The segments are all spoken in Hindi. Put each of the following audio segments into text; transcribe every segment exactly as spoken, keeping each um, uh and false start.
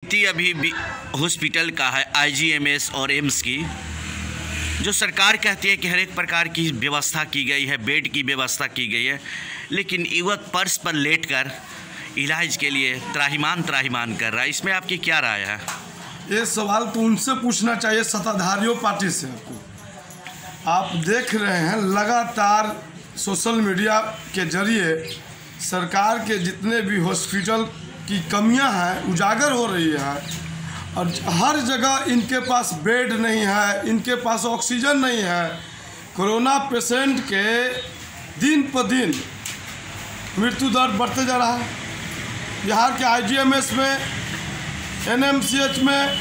स्थिति अभी हॉस्पिटल का है, आईजीएमएस और एम्स की, जो सरकार कहती है कि हर एक प्रकार की व्यवस्था की गई है, बेड की व्यवस्था की गई है, लेकिन युवक पर्स पर लेटकर इलाज के लिए त्राहिमाम त्राहिमाम कर रहा है। इसमें आपकी क्या राय है? ये सवाल तो उनसे पूछना चाहिए, सत्ताधारियों पार्टी से। आपको आप देख रहे हैं लगातार सोशल मीडिया के जरिए सरकार के जितने भी हॉस्पिटल की कमियां हैं उजागर हो रही है, और हर जगह इनके पास बेड नहीं है, इनके पास ऑक्सीजन नहीं है। कोरोना पेशेंट के दिन पर दिन मृत्यु दर बढ़ते जा रहा है। बिहार के आईजीएमएस में, एनएमसीएच में,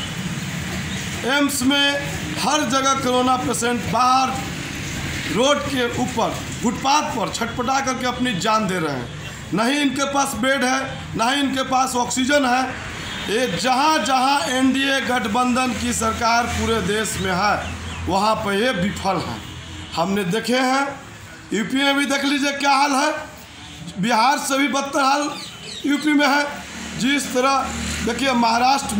एम्स में हर जगह कोरोना पेशेंट बाहर रोड के ऊपर फुटपाथ पर छटपटा करके अपनी जान दे रहे हैं। नहीं इनके पास बेड है, ना ही इनके पास ऑक्सीजन है। ये जहाँ जहाँ एनडीए गठबंधन की सरकार पूरे देश में है, वहाँ पर ये विफल है। हमने देखे हैं, यूपी में भी देख लीजिए क्या हाल है, बिहार से भी बदतर हाल यूपी में है। जिस तरह देखिए महाराष्ट्र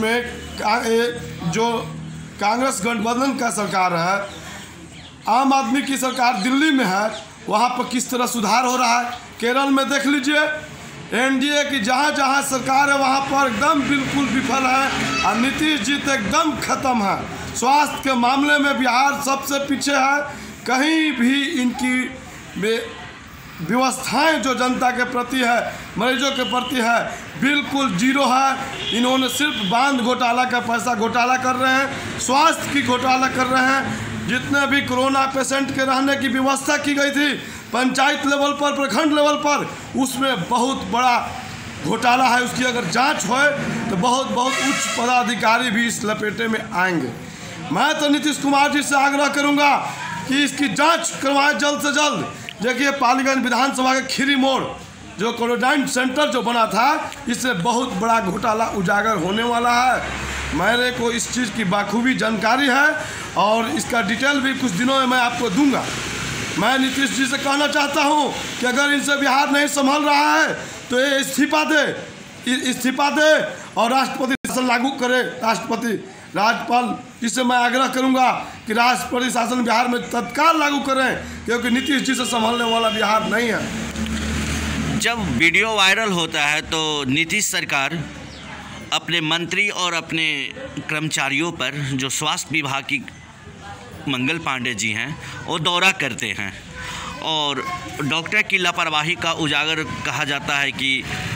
में जो कांग्रेस गठबंधन का सरकार है, आम आदमी की सरकार दिल्ली में है, वहाँ पर किस तरह सुधार हो रहा है। केरल में देख लीजिए, एनडीए की जहाँ जहाँ सरकार है वहाँ पर एकदम बिल्कुल विफल है, और नीतीश जी तो एकदम ख़त्म है। स्वास्थ्य के मामले में बिहार सबसे पीछे है। कहीं भी इनकी व्यवस्थाएं जो जनता के प्रति है, मरीजों के प्रति है, बिल्कुल जीरो है। इन्होंने सिर्फ बांध घोटाला का पैसा घोटाला कर रहे हैं, स्वास्थ्य की घोटाला कर रहे हैं। जितने भी कोरोना पेशेंट के रहने की व्यवस्था की गई थी पंचायत लेवल पर, प्रखंड लेवल पर, उसमें बहुत बड़ा घोटाला है। उसकी अगर जांच होए तो बहुत बहुत उच्च पदाधिकारी भी इस लपेटे में आएंगे। मैं तो नीतीश कुमार जी से आग्रह करूंगा कि इसकी जांच करवाएं जल्द से जल्द। देखिए पालीगंज विधानसभा के खीरी मोड़ जो क्वारंटाइन सेंटर जो बना था, इससे बहुत बड़ा घोटाला उजागर होने वाला है। मेरे को इस चीज़ की बाखूबी जानकारी है और इसका डिटेल भी कुछ दिनों में मैं आपको दूंगा। मैं नीतीश जी से कहना चाहता हूं कि अगर इनसे बिहार नहीं संभल रहा है तो ये इस्तीफा दे, इस्तीफा दे और राष्ट्रपति शासन लागू करे। राष्ट्रपति राज्यपाल जिससे मैं आग्रह करूंगा कि राष्ट्रपति शासन बिहार में तत्काल लागू करें, क्योंकि नीतीश जी से संभलने वाला बिहार नहीं है। जब वीडियो वायरल होता है तो नीतीश सरकार अपने मंत्री और अपने कर्मचारियों पर, जो स्वास्थ्य विभाग की मंगल पांडे जी हैं, वो दौरा करते हैं और डॉक्टर की लापरवाही का उजागर कहा जाता है कि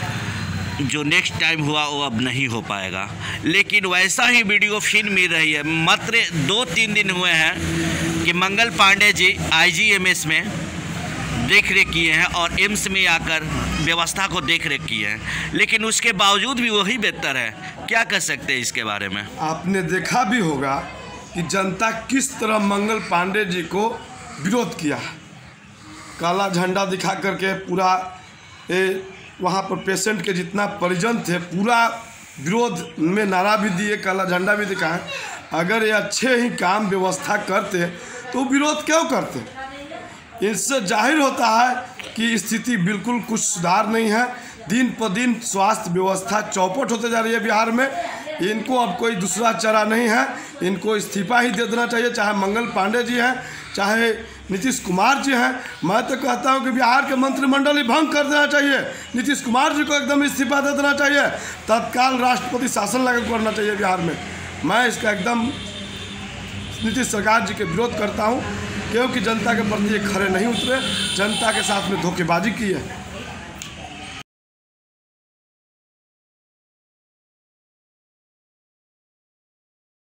जो नेक्स्ट टाइम हुआ वो अब नहीं हो पाएगा। लेकिन वैसा ही वीडियो फिर मिल रही है। मात्र दो तीन दिन हुए हैं कि मंगल पांडे जी आईजीएमएस में देख रेख किए हैं और एम्स में आकर व्यवस्था को देख रेख किए हैं, लेकिन उसके बावजूद भी वही बेहतर है। क्या कर सकते हैं इसके बारे में? आपने देखा भी होगा कि जनता किस तरह मंगल पांडे जी को विरोध किया है। काला झंडा दिखा करके पूरा ए वहाँ पर पेशेंट के जितना परिजन थे पूरा विरोध में नारा भी दिए, काला झंडा भी दिखाए। अगर ये अच्छे ही काम व्यवस्था करते तो विरोध क्यों करते? इससे जाहिर होता है कि स्थिति बिल्कुल कुछ सुधार नहीं है। दिन पर दिन स्वास्थ्य व्यवस्था चौपट होते जा रही है बिहार में। इनको अब कोई दूसरा चारा नहीं है, इनको इस्तीफा ही दे देना चाहिए, चाहे मंगल पांडे जी हैं, चाहे नीतीश कुमार जी हैं। मैं तो कहता हूं कि बिहार के मंत्रिमंडल ही भंग कर देना चाहिए, नीतीश कुमार जी को एकदम इस्तीफा दे देना चाहिए, तत्काल राष्ट्रपति शासन लागू करना चाहिए बिहार में। मैं इसका एकदम नीतीश सरकार जी के विरोध करता हूँ, क्योंकि जनता के प्रति ये खरे नहीं उतरे, जनता के साथ में धोखेबाजी की है।